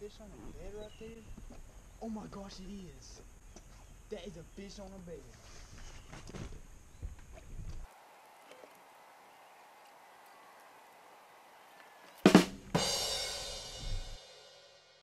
fish on the bed right there? Oh my gosh, it is. That is a fish on a bed.